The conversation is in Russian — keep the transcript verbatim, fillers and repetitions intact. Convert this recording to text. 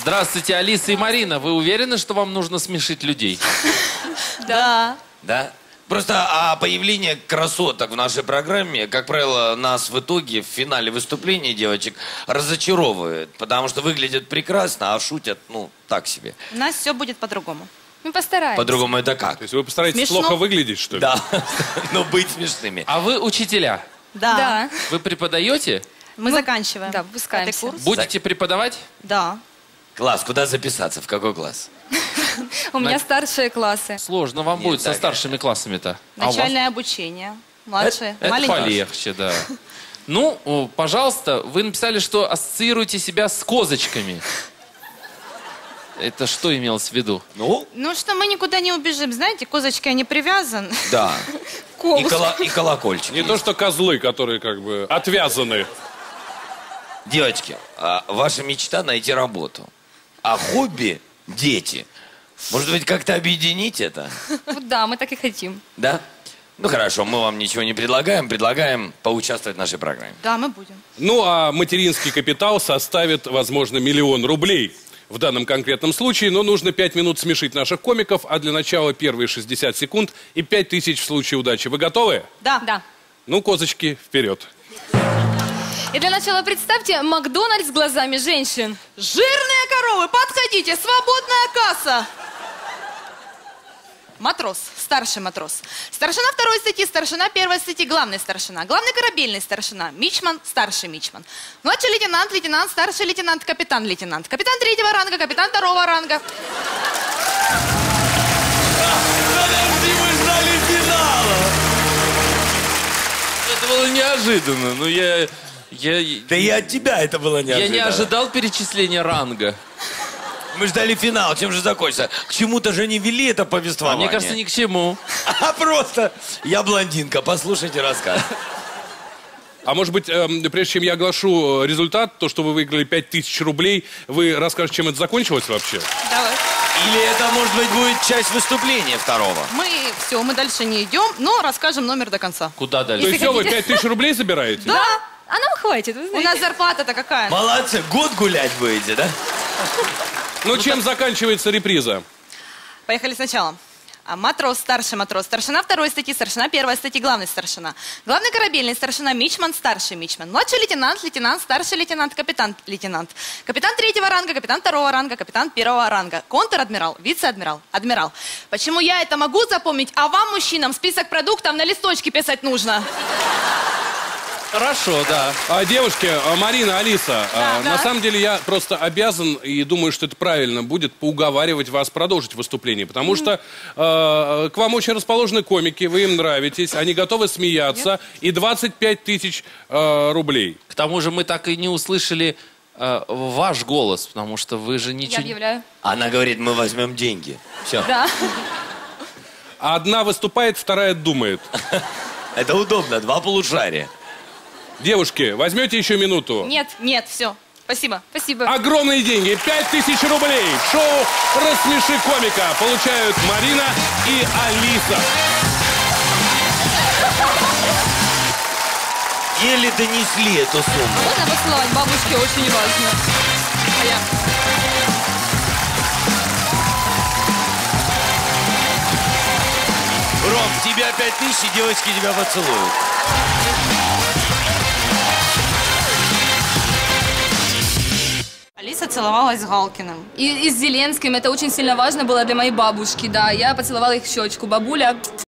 Здравствуйте, Алиса и Марина. Вы уверены, что вам нужно смешить людей? Да. Да? Просто а появление красоток в нашей программе, как правило, нас в итоге в финале выступления девочек разочаровывает. Потому что выглядят прекрасно, а шутят, ну, так себе. У нас все будет по-другому. Мы постараемся. По-другому это как? То есть вы постараетесь Смешно. плохо выглядеть, что ли? Да, но быть смешными. А вы учителя? Да. Да. Вы преподаете? Мы, заканчиваем. Да, выпускаемся. Пятый курс. Будете преподавать? Да. Класс, куда записаться? В какой класс? У меня старшие классы. Сложно вам Не будет со так. старшими классами-то. А у вас? Начальное обучение. Младшие. Это Маленькие. полегче, да. Ну, о, пожалуйста, вы написали, что ассоциируете себя с козочками. Это что имелось в виду? Ну, Ну что, мы никуда не убежим. Знаете, козочки, они привязаны. да. И, кола- и колокольчик. Не то, что козлы, которые как бы отвязаны. Девочки, а ваша мечта найти работу. А хобби – дети. Может быть, как-то объединить это? Вот да, мы так и хотим. Да? Ну хорошо, мы вам ничего не предлагаем, предлагаем поучаствовать в нашей программе. Да, мы будем. Ну, а материнский капитал составит, возможно, миллион рублей. В данном конкретном случае, но нужно пять минут смешить наших комиков, а для начала первые шестьдесят секунд и пять тысяч в случае удачи. Вы готовы? Да. Да. Ну, козочки, вперед. И для начала представьте Макдональдс глазами женщин. Жирные коровы, подходите, свободная касса. Матрос, старший матрос. Старшина второй статьи, старшина первой статьи, главный старшина. Главный корабельный старшина, мичман, старший мичман. Младший лейтенант, лейтенант, старший лейтенант, капитан лейтенант. Капитан третьего ранга, капитан второго ранга. Подожди, мы ждали финала! Это было неожиданно. Ну, я... Я, Да и от тебя это было я неожиданно. не ожидал перечисления ранга. Мы ждали финал, чем же закончится? К чему-то же не вели это А повествование. мне кажется, ни к чему. А просто я блондинка, послушайте рассказ. А может быть, эм, прежде чем я оглашу результат, то, что вы выиграли пять тысяч рублей, вы расскажете, чем это закончилось вообще? Давай. Или это, может быть, будет часть выступления второго? Мы все, мы дальше не идем, но расскажем номер до конца. Куда То дальше? есть все, вы пять тысяч рублей забираете? Да. А нам хватит, вы У знаете. нас зарплата-то какая? Молодцы, год гулять будете, да? Ну, чем заканчивается реприза? Поехали сначала. А, Матрос, старший матрос, старшина второй статьи, старшина первой статьи, главный старшина. Главный корабельный старшина, мичман, старший мичман. Младший лейтенант, лейтенант, старший лейтенант, капитан лейтенант. Капитан третьего ранга, капитан второго ранга, капитан первого ранга. Контр-адмирал, вице-адмирал, адмирал. Почему я это могу запомнить, а вам, мужчинам, список продуктов на листочке писать нужно? Хорошо, да. А, девушки, а, Марина, Алиса, а, да. на самом деле я просто обязан и думаю, что это правильно будет поуговаривать вас продолжить выступление, потому что э, к вам очень расположены комики, вы им нравитесь, они готовы смеяться, и двадцать пять тысяч э, рублей. К тому же мы так и не услышали э, ваш голос, потому что вы же Я ничего... объявляю. Она говорит, мы возьмем деньги. Все. Да. Одна выступает, вторая думает. Это удобно, два полушария. Девушки, возьмете еще минуту? Нет, нет, все. Спасибо. Спасибо. Огромные деньги, пять тысяч рублей. Шоу «Рассмеши комика» получают Марина и Алиса. Еле донесли эту сумму. Можно поцеловать бабушке, очень важно. А я... Ром, тебе пять тысяч, и девочки тебя поцелуют. Алиса целовалась с Галкиным. И, и с Зеленским. Это очень сильно важно было для моей бабушки, да. Я поцеловала их в щечку. Бабуля...